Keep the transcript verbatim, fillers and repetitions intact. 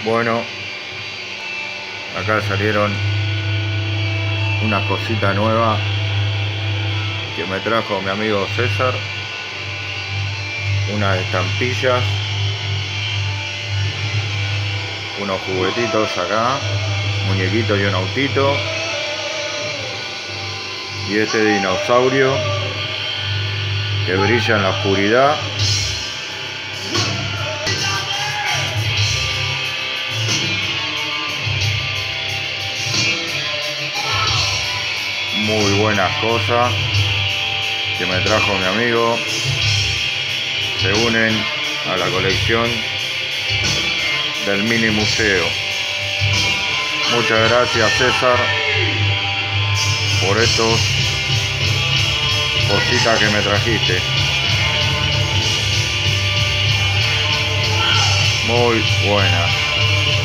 Bueno, acá salieron una cosita nueva que me trajo mi amigo César, unas estampillas, unos juguetitos acá, muñequitos y un autito, y este dinosaurio que brilla en la oscuridad. Muy buenas cosas que me trajo mi amigo, se unen a la colección del mini museo. Muchas gracias, César, por estos cositas que me trajiste. Muy buenas.